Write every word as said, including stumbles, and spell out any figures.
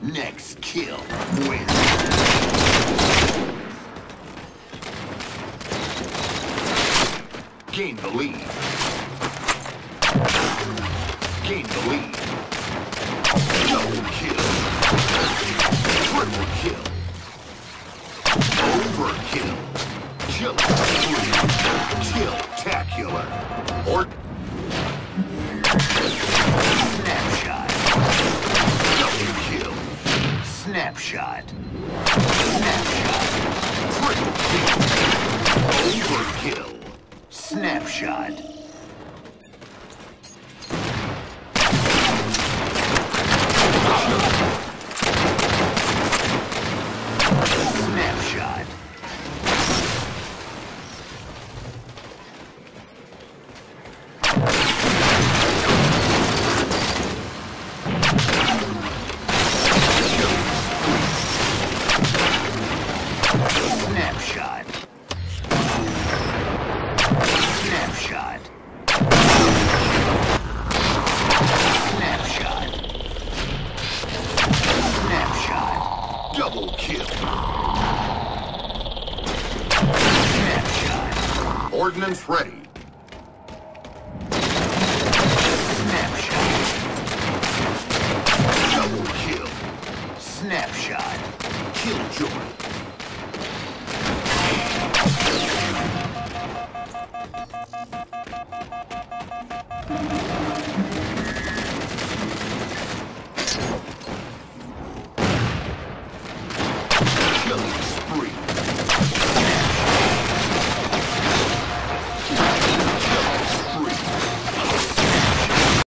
Next kill wins. Gain the lead. Gain the lead. Double kill. Triple kill. Overkill. Kill spree. Kill-tacular. Or snapshot. Double kill. Snapshot. Snapshot. Triple kill. Overkill. Snapshot. Snapshot. Snapshot. Snapshot. Snapshot. Snapshot. Double kill. Snapshot. Ordnance ready. Snapshot. Double kill. Snapshot. Killjoy. Killing spree.